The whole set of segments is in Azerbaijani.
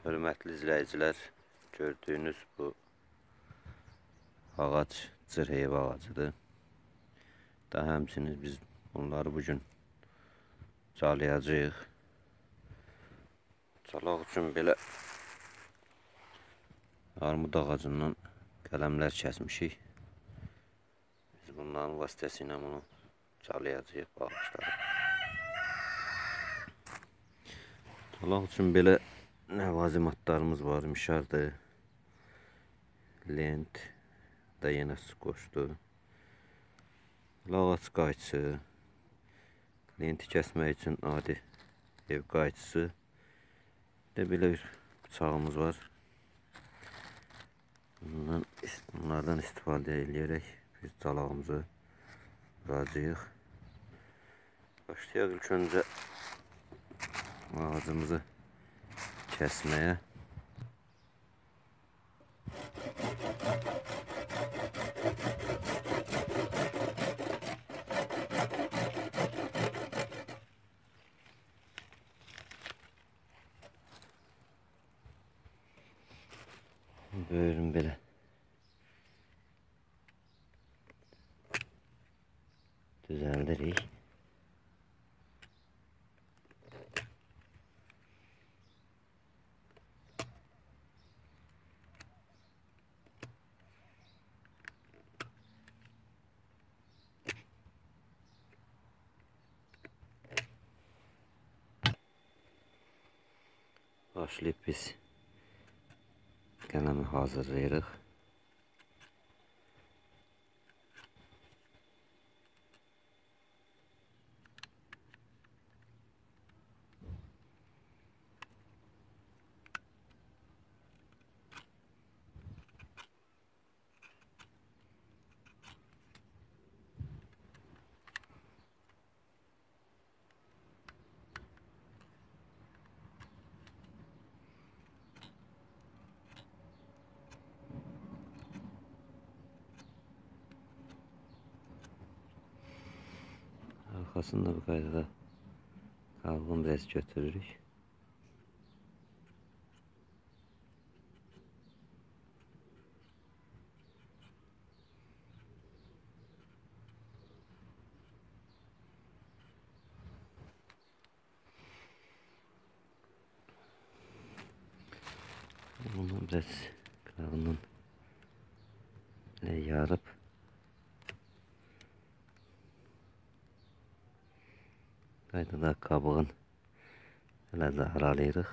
Hörmətli izləyicilər, gördüyünüz bu ağac cır heyva ağacıdır. Daha həmçinin biz bunları bugün calayacağıq. Calaq üçün belə armud ağacından qələmlər kəsmişik. Biz bunların vasitəsilə bunu calayacağıq bu ağaçları. Calaq üçün belə ləvazimatlarımız var. Mişardır, lent da yenə qoşdu. Ağac qayçısı, lenti kəsmək üçün adi ev qayçısı. Belə bir bıçağımız var. Bunlardan istifadə edərək biz calağımızı vuracağıq. Başlayaq ilk öncə ağacımızı kəsməyə. Böyrün belə düzəldirik. Başlayıb biz qələmi hazırlayırıq. Arkasında bu qaydada kabuğunu biraz götürürük. Bunu biraz kabından yarıp qaydada qabığın elə zaharalayırıq.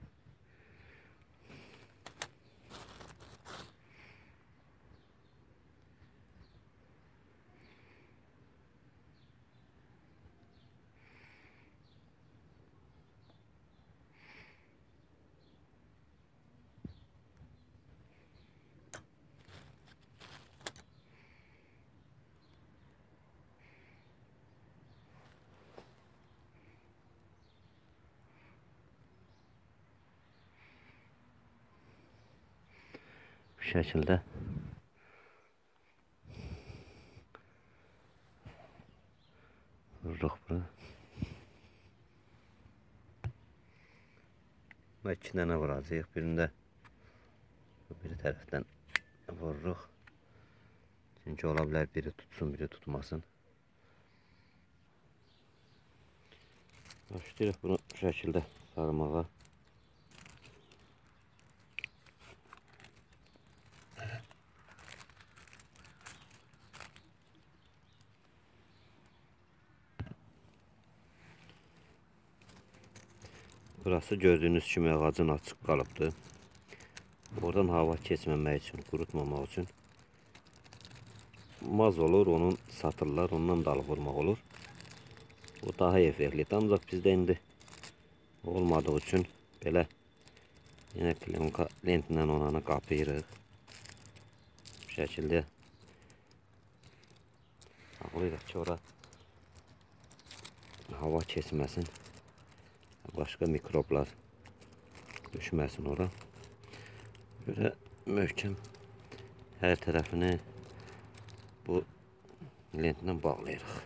Bu şəkildə vururuq bunu. Və 2 dənə vuracağıq. Birində bir tərəfdən vururuq. Çünki ola bilər biri tutsun, biri tutmasın. Başlayırıq bunu bu şəkildə sarmağa. Burası gördüğünüz kimi ağacın açıq qalıbdır. Oradan hava keçməmək üçün, qurutmamaq üçün maz olur, onun satırlar, ondan dalı vurmaq olur. O daha effektlidir. Ancaq bizdə indi olmadığı üçün belə yenə klemka lentlə onanı qapıyırıq. Bu şəkildə saxlayırıq ki, ora hava keçməsin. Başqa mikroblar düşməsin ora. Böyle möhkəm hər tərəfini bu lentlə bağlayırıq.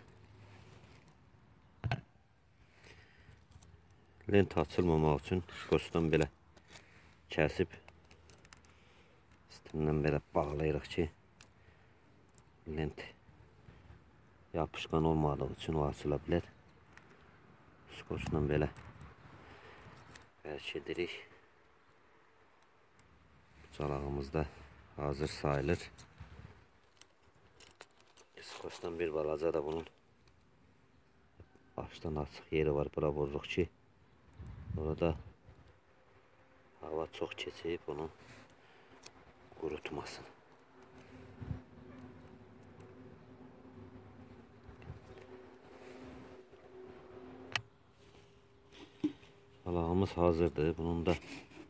Lent açılmamaq üçün skosdan belə kəsib üstündən belə bağlayırıq ki, lent yapışqan olmadığı üçün o açıla bilər. Skosla belə bərkedirik. Çalağımız da hazır sayılır. Skosdan bir balaca da bunun başdan açıq yeri var. Bura vururuq ki, orada hava çox keçib onu qurutmasın. Çalağımız hazırdır. Bunun da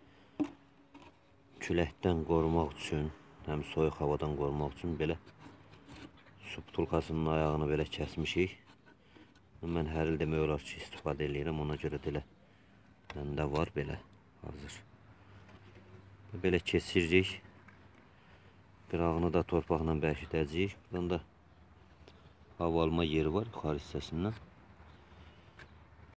küləkdən qorumaq üçün, həm soyuq havadan qorumaq üçün belə su butulkasının ayağını belə kəsmişik. Mən hər il demək olar ki, istifadə edirəm. Ona görə də elə məndə var belə hazır. Belə keçiririk. Qırağını da torpaqla bərkidəcəyik. Buradan da hava alma yeri var yuxarı hissəsindən.